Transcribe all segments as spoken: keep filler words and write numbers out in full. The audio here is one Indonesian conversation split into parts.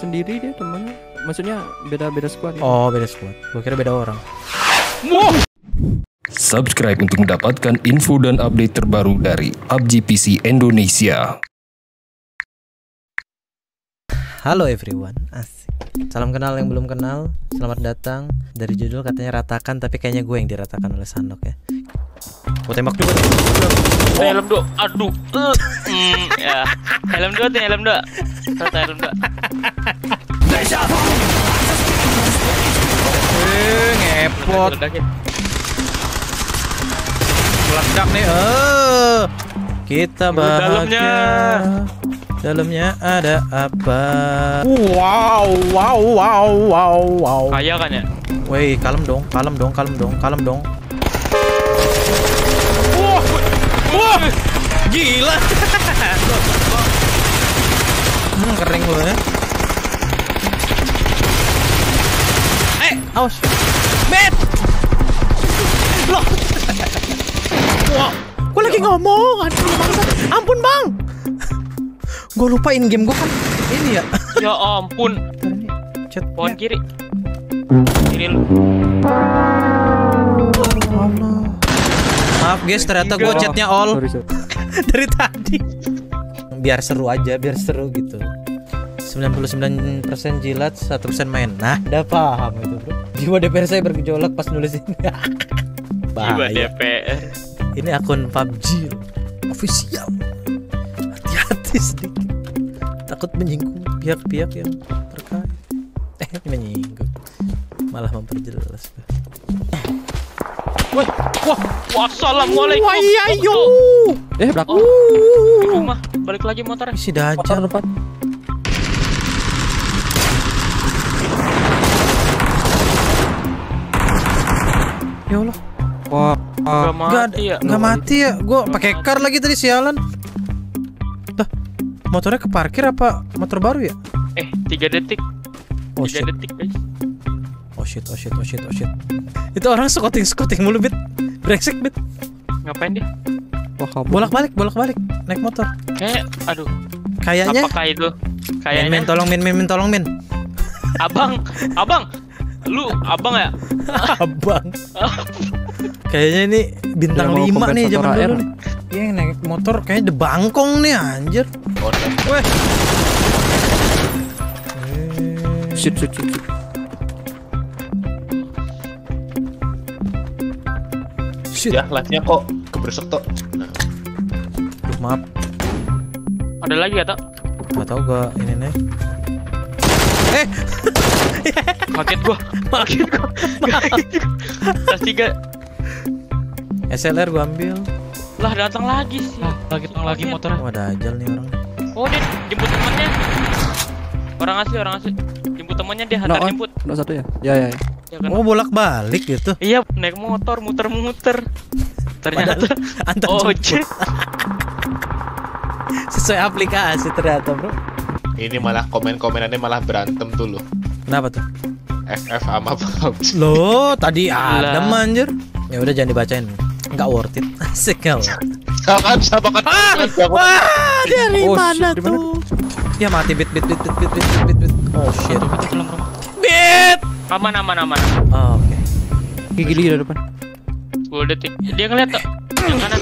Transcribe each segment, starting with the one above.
sendiri dia temannya. Maksudnya beda-beda squad ya? Oh beda squad. Gua kira beda orang. Subscribe untuk mendapatkan info dan update terbaru dari P U B G P C Indonesia. Halo everyone, asik. Salam kenal yang belum kenal, selamat datang. Dari judul katanya ratakan, tapi kayaknya gue yang diratakan oleh Sandok ya. Gue tembak juga. Oh. Helm dua, aduh, uh, mm, ya. Helm dua tuh, helm dua. Rata helm dua. Eh, ngepot. Meledak nih. Eh, kita bahagia. Dalamnya. Dalamnya ada apa? Wow, wow, wow, wow, wow. Kaya kan ya? Woi, kalem dong, kalem dong, kalem dong, kalem dong. Wah, wah, Gila. hmm, kering lu ya. Eh, awas. Bet. Loh. Wah, gua lagi ngomong. Aduh, bangsa. Ampun, Bang. Gue lupa in game gue kan ini ya. Ya ampun. Chat Pohon kiri. Kiri lu. Allah. Maaf guys, ternyata gue chatnya all. Sorry, sorry. Dari tadi. Biar seru aja, biar seru gitu. sembilan puluh sembilan persen jilat, satu persen main. Nah, udah paham itu, Bro. Jiwa D P R saya bergejolak pas nulis ini. Jiwa D Bahaya. P R. Ini akun P U B G official. Hati-hati sedikit. Takut menyinggung pihak-pihak yang terkait. Eh, menyinggung. Malah memperjelas. Wah, wah, wassalamualaikum. Wah, iya, yo. Eh, belakang. Oh, di rumah. Balik lagi motornya. Si Dajjal. Depan. Ya Allah. Wah, Gak ah, mati ya. Nggak mati ya. Gue pakai car lagi tadi sialan. Dah, motornya keparkir apa motor baru ya? Eh, tiga detik. Oh tiga shit. detik guys. Oh shit, oh shit, oh shit, oh shit. Itu orang scouting-scouting mulu, Bit. Brengsek, Bit. Ngapain dia? wah kabur. Bolak-balik, bolak-balik naik motor. Kayak, aduh. Kayaknya Apakah itu? Min, Kayaknya. min, tolong min, min, min, tolong min. Abang, abang. Lu abang ya? Abang. Kayaknya ini bintang Dia mau lima nih kompensator zaman A R. dulu nih. Iya yang naik motor kayaknya debangkong nih anjir. Weh. Shoot, shoot, shoot, shoot. Shit. Ya, live-nya kok kebersek tok. Nah, Duh, maaf. Ada lagi ya, tak? Gak tau gua ini nih. Eh, Kaget gua. Kaget gua. Tas tiga. S L R gua ambil. Lah datang lagi sih. Lah, lagi datang lagi motornya. Oh, ada ajal nih orang. Oh, dia jemput temannya. Orang asli, orang asli. Jemput temannya dia hantar No, oh, jemput. no satu ya? Ya, ya, ya. Ya kan? Oh, bolak-balik gitu. Iya, naik motor muter-muter. Ternyata Antar ojek. Sesuai aplikasi ternyata, Bro. Ini malah komen-komenannya malah berantem tuh loh. Kenapa tuh? F F sama P U B G. Loh, tadi ada Lah. anjir. Ya udah jangan dibacain. Enggak worth it. Asik enggak worth it. Jangan sama kan. Wah, dari Oh, mana shit, di mana? tuh? Ya mati bit bit bit bit bit bit bit bit. Oh shit. Dalam rumah. Bit. Aman, aman, aman. Oh, oke. Gigi gigi dari depan. sepuluh detik. Dia ngeliat tuh. Yang kanan.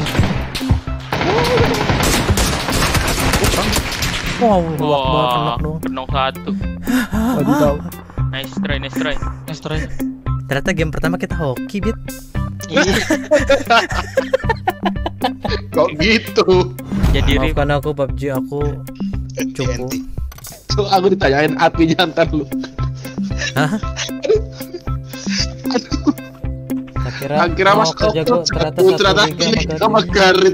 Wow, luak banget Wah, enak dong. kenok satu. Waduh, tahu. Nice try, nice try. Nice try. Ternyata game pertama kita hoki, Bit. Iya. Kok gitu? Jadi rip. Maafkan aku P U B G, aku cukup. Tuh aku ditanyain apinya ntar lu. Hah? Tak kira, Akhirnya mau mas kerja gua ternyata aku satu ternyata liga ini sama sama Garin. Garin.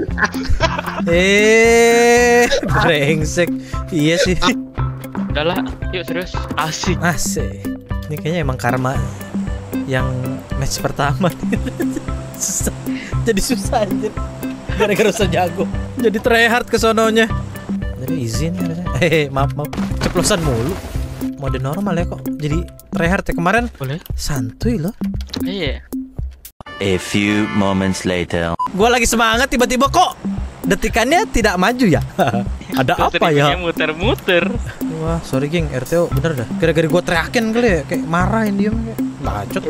Eh, brengsek. Iya sih. Udahlah, yuk serius. Asik. Asik. Ini kayaknya emang karma yang match pertama. Susah. Jadi susah anjir. Gara-gara usah jago. Jadi tryhard ke sononya. Jadi izin harusnya. Hehe, maaf maaf. Ceplosan mulu. Mode normal ya kok. Jadi tryhard ya kemarin. Boleh? Santuy loh. Iya. A few moments later. Gua lagi semangat tiba-tiba kok detikannya tidak maju ya. Ada apa ya? Muter-muter. Wah, sorry geng, R T O bener dah. Gara-gara gue teriakin kali ya, kayak marahin diem kayak bacot.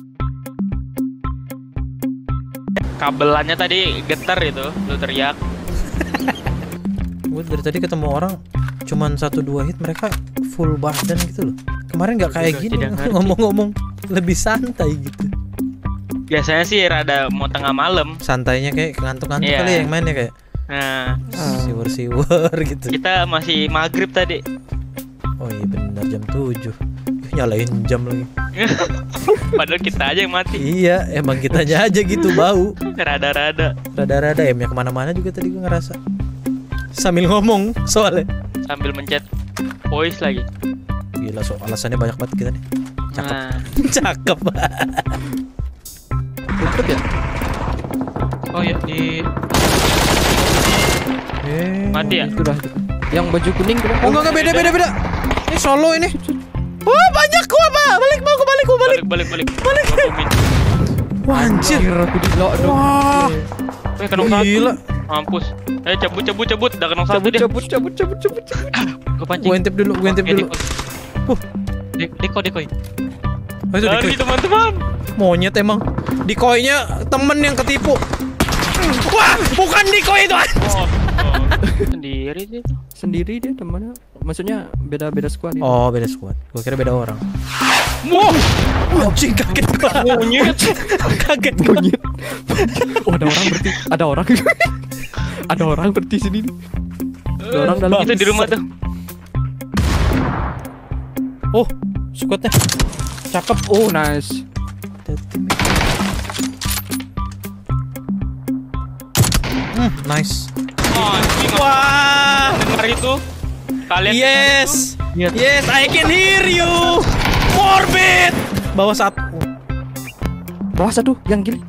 Kabelannya tadi getar itu, lu teriak. Gue dari tadi ketemu orang cuman satu dua hit mereka full badan gitu loh. Kemarin nggak kayak Tidak- gini tidak ngerti. ngomong-ngomong lebih santai gitu. Biasanya sih rada mau tengah malam. Santainya kayak ngantuk-ngantuk Iya. kali ya yang mainnya kayak Nah, siwur-siwur gitu. kita masih maghrib tadi. Oh iya benar jam tujuh. Nyalain jam lagi. Padahal kita aja yang mati. Iya, emang kitanya aja gitu bau. Rada-rada. Rada-rada M-nya kemana-mana juga tadi gue ngerasa. Sambil ngomong soalnya. Sambil mencet voice lagi. Gila, so alasannya banyak banget kita nih. Cakep. Nah, Cakep. Tutup ya? oh ya di Eh, mati ya. Itu dah itu. Yang baju kuning tuh. Oh enggak enggak beda beda beda. Ini solo ini. Wah, banyak gua, Pak. Balik mau balik gua balik. Balik balik balik. Balik. Wah, anjir. Aku di lock dong. Wah. Eh kena satu. Gila. Mampus. Eh cabut cabut cabut. Udah kena satu Cabut dia. cabut cabut cabut cabut. Gue pancing. Gua intip dulu, gua intip Oke, dulu. decoy. Uh. De- Decoy decoy. Oh, itu Lari decoy. teman-teman. Monyet emang. Decoy-nya temen yang ketipu. Wah, bukan decoy itu. Oh, oh. Sendiri sih itu. Sendiri dia temannya. Maksudnya beda-beda squad itu. Oh, beda squad. Gua kira beda orang. Wow. Anjing kaget gua. Monyet. Kaget gua. Monyet. Oh, ada orang berarti. Ada orang. Ada orang berarti sini nih. Ada orang dalam. Itu di rumah tuh. Oh, squadnya. Cakep. Oh, nice. Hmm, nice. Oh, anjing. Wah. Dengar itu. Kalian Yes. Lihat. Yes, I can hear you. Morbid. Bawah satu. Bawah satu yang gini.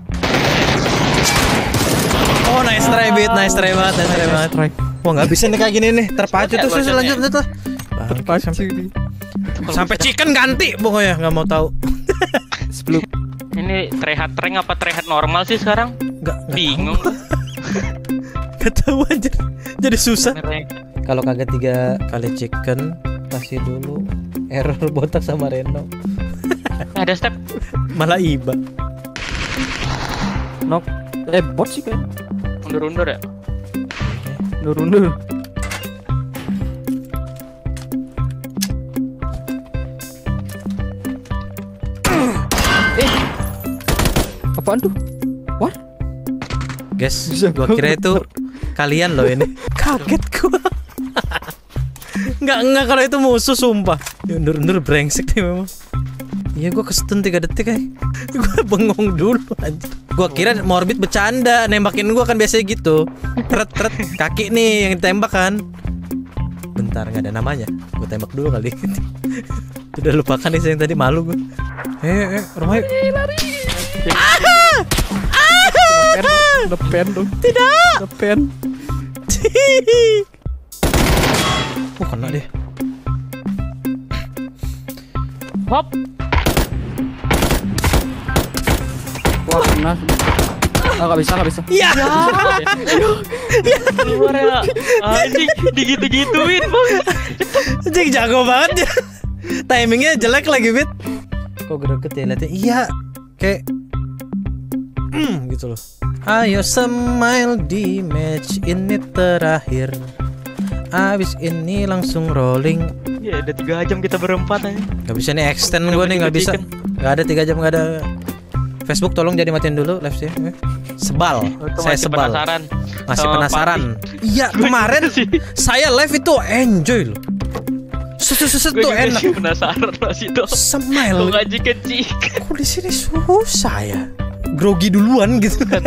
Oh, nice try, Bit. Nice try banget, nice try banget. Try. Wah, nggak bisa nih kayak gini nih. Terpacu Bocot ya, terus terus bocot lanjut ya. lanjut lah. Terpacu Sampai, nih. sampai chicken ganti pokoknya nggak mau tahu. Sebelum Ini tryhard rank apa tryhard normal sih sekarang? Nggak nggak Bingung. Nggak tahu aja. Jadi susah. Rank. Kalau kagak tiga kali chicken kasih dulu error botak sama Reno. Ada step. Malah iba. knock. Eh, bot sih kan. Undur-undur ya. Nur-nur. Eh. Apaan tuh? What? Guys, Bisa gua kira itu kalian loh ini. Kaget gua. Enggak enggak kalau itu musuh sumpah. Ya, undur-undur brengsek nih memang. Iya gua kestun tiga detik kayak. Gua bengong dulu anjir. Gua kira Morbid bercanda, nembakin gua kan biasanya gitu. Tret tret kaki nih yang ditembak kan. Bentar nggak ada namanya. Gua tembak dulu kali. Udah lupakan nih saya yang tadi malu gua. Eh eh rumah lari. Depen dong. Tidak. Depen. Oh kena deh. Hop. Wah, kena. Ah, nggak bisa, nggak bisa. Iya. Keluar ya. Anjing digitu-gituin, Bang. Anjing jago banget ya. Timingnya jelek lagi, Bit. Kok greget ya liatnya? Iya, kayak mm, gitu loh. Ayo smile di match ini terakhir. Abis ini langsung rolling. Ya udah tiga jam kita berempat aja. Gak bisa nih extend gue Kenapa nih nggak bisa. chicken? Gak ada tiga jam nggak ada. Facebook tolong jadi matiin dulu live sih. Sebal, Itu saya masih sebal. penasaran. Masih sama penasaran. Pati. Iya kemarin juga sih. saya live itu enjoy loh. Susu-susu Gue tuh juga enak. sih penasaran masih tuh. Lo Smile. ngajikan chicken. Kok di sini susah ya? Grogi duluan gitu kan.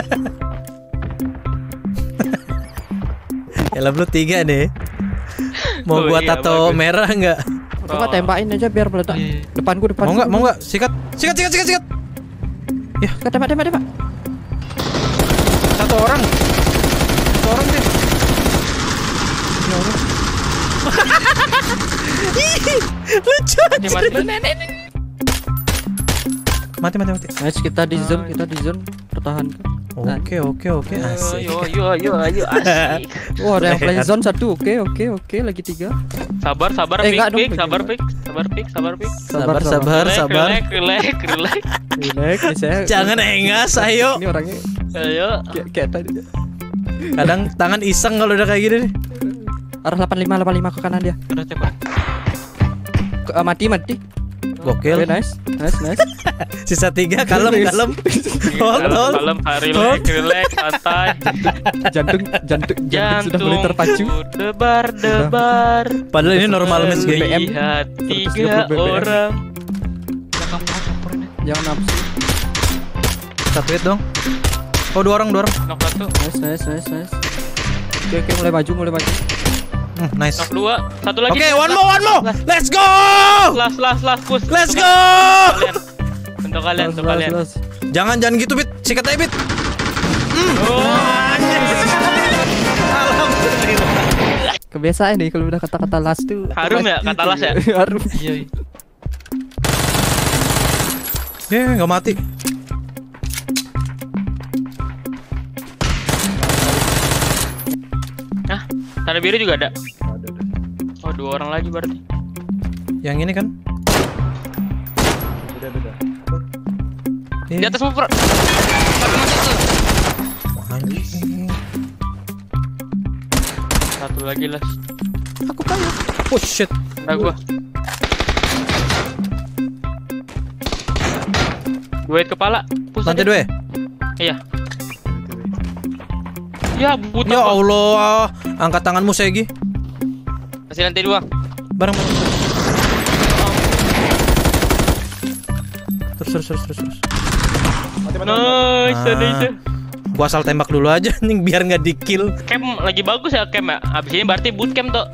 Ya lah lu tiga deh. Mau Oh, gua iya, tato bagus. merah nggak? Coba tempakin aja biar meledak. Iya. Depanku, depanku. Mau nggak? Mau nggak? Sikat, sikat, sikat, sikat, sikat. Tembak, tembak, tembak, tembak. Satu orang. Satu orang deh. Ya Allah. Ih, lucu Mati, aja. mati. Mati, mati, mati. Nice, kita di zone, kita di zone. Pertahankan. Oke oke oke asik. Ayo ayo ayo ayo asik. Oh, ada yang play zone satu. Oke, oke, oke. Lagi tiga. Sabar sabar Eh, pik enggak dong, pik lagi sabar dua. pik sabar pik sabar pik. Sabar sabar Relax, sabar. Relax relax relax. Relax, nih saya. Jangan engas, ayo. Ini orangnya Ayo. kayak kayak tadi. Kadang tangan iseng kalau udah kayak gini nih. Arah delapan lima delapan lima ke kanan dia. Terus coba. Ke, uh, mati, mati. Oke, Gokil. nice. Nice, nice. Sisa tiga, kalem kalem. Hold Kalem hold. kalem relax relax santai. Jantung, jantung, jantung sudah mulai Jantung terpacu. debar debar. Padahal ini normal match B M. game. Lihat tiga seratus dua puluh B B M. orang. Jangan nafsu. Satu hit dong. Oh dua orang dua orang. Knock satu, Nice, nice, nice, nice. Oke, oke, mulai maju, mulai maju. Hmm, nice. knock dua, satu lagi. Oke, one more, one more. Let's go. Last last last push. Let's Untuk go. Kalian. Untuk kalian, untuk Las, kalian. las, las. Jangan jangan gitu bit, sikat aja bit. Oh, Alhamdulillah. Kebiasaan nih kalau udah kata-kata last tuh. Harum ya, kata last ya? Harum. iya. Ya nggak mati. Hah? Tanda biru juga ada? Oh, dua orang lagi berarti. Yang ini kan? Di atas motor. Anjing. Satu lagi las. Aku kaya. Oh shit. Ada gua. Dua hit kepala. Push Lantai aja. dua ya? Iya. Ya, buta. Ya Pak. Allah, angkat tanganmu Segi. Masih lantai dua. Bareng bareng. Terus terus terus terus. terus. Nice, Ah. nice. Gua asal tembak dulu aja nih biar nggak di kill. Camp lagi bagus ya camp ya. Abis ini berarti bootcamp tuh.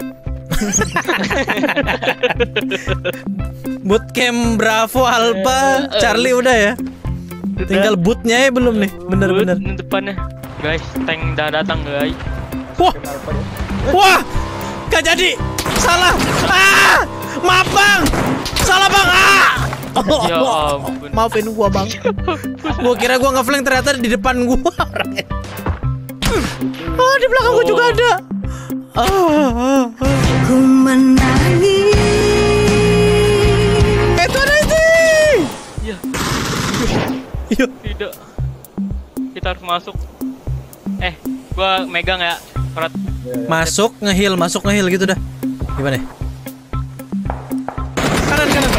Bootcamp Bravo Alpha Eh, eh. Charlie udah ya. Tinggal bootnya ya belum nih. Bener-bener. Boot di depannya. Guys, tank udah datang guys. Wah. Wah. Gak jadi. Salah. Ah! Maaf bang. Salah bang. Ah! Ya ampun. Maafin gua bang. Gua kira gua nge-flank ternyata di depan gua orangnya. Oh di belakang gua juga ada. Ah, ah, ah. Ku menangis. Itu ada itu. Ya, Iya. tidak. Kita harus masuk. Eh, gua megang ya. Surat. Masuk ngeheal, masuk ngeheal gitu dah. Gimana? Kanan kanan.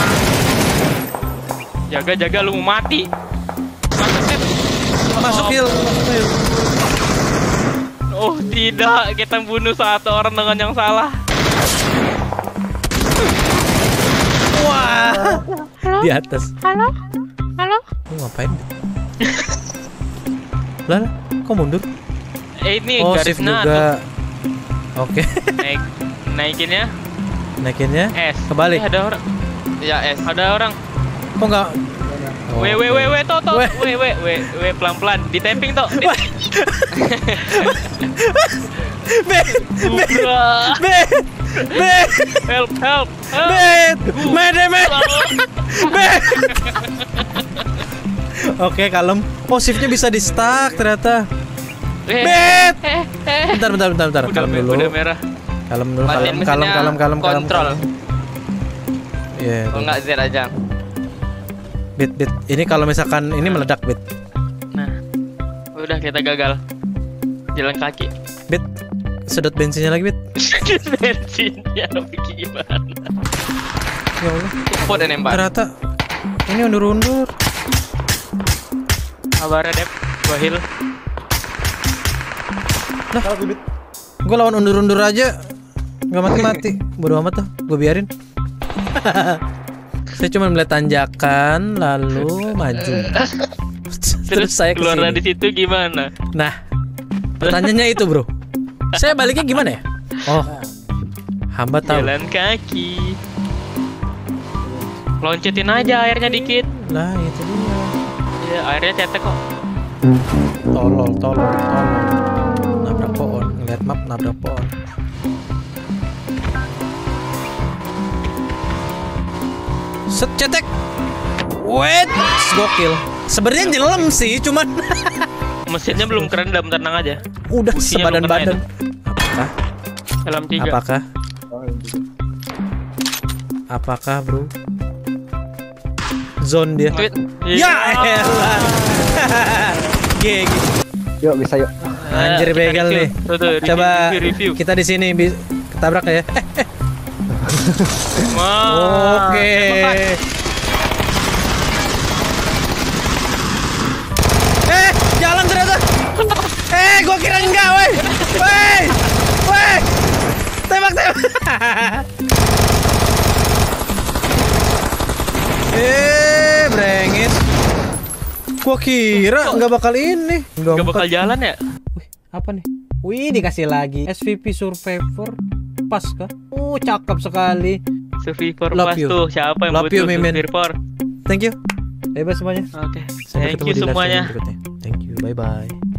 Jaga jaga lu mau mati. Masuk Pep. Masuk heal. Masuk heal. Oh tidak, kita bunuh satu orang dengan yang salah. Wah. Di atas. Halo, halo. Lu ngapain? Lah, lah, kok mundur? Eh ini Oh, garis shift nah juga. Oke. naik naikinnya Naikinnya. S. Kebalik. Eh, ada orang. Ya S. Ada orang. Kok enggak? Oh, Weh weh weh weh to to. Weh. Weh weh weh weh pelan pelan. Di tapping to. Di- Bet, Buka. bet, bet, Help help help. bet, mede, med, bet. Oke, kalem. Oh, shiftnya bisa di stack ternyata. Eh, Bet. eh, eh. Bentar, bentar, bentar, bentar. Udah, Kalem dulu. udah merah. Kalem dulu, Matiin kalem, kalem, mesinnya, kalem, kalem, kalem. kontrol. kalem. Iya. Kalau tuh. nggak Z aja. Bit, bit. Ini kalau misalkan ini meledak, bit. Nah, udah kita gagal. Jalan kaki. Bit. Sedot bensinnya lagi, bit. Bensinnya gimana? Ya Allah. Support dan nembak. Ternyata ini undur-undur. Kabarnya Dep, gua heal. Gue lawan undur-undur aja nggak mati-mati. Bodo amat tuh, gue biarin. Saya cuma melihat tanjakan lalu maju. Terus saya keluar dari kesini. situ gimana? Nah, pertanyaannya itu bro. Saya baliknya gimana ya? Oh, hamba tahu. Jalan kaki. Loncetin aja airnya dikit. Lah itu dia. Ya, airnya cetek kok. Tolol, tolol, tolol. Nabrak pohon, ngeliat map nabrak pohon. Set cetek. Wait, gokil. Sebenarnya nyelam sih, cuman Mesinnya belum kerendam, tenang aja. Udah Businya belum sebadan-badan. kena Apakah? Helm tiga. Apakah? Apakah, bro? Zone dia. Wait, Ya iya. elah. G gitu. Yuk bisa yuk. Anjir Kita begal review. nih. Tuh, tuh, review, Coba review, review. kita di sini bi- ketabrak ya. Wah, Oke. tembakan. Eh, jalan ternyata. Eh, gua kira enggak, woi. Woi. Woi. Tembak, tembak. eh, brengit. Gua kira enggak bakal ini. Gak bakal jalan ya? Wih, apa nih? Wih, dikasih lagi S V P Survivor. Pas kah? Oh, cakep sekali. Survivor Love pas you. tuh. Siapa yang Love you, butuh Mimin. Survivor? Thank you. Bebas semuanya. Oke. Sampai Thank ketemu you di live stream semuanya. berikutnya. Thank you. Bye bye.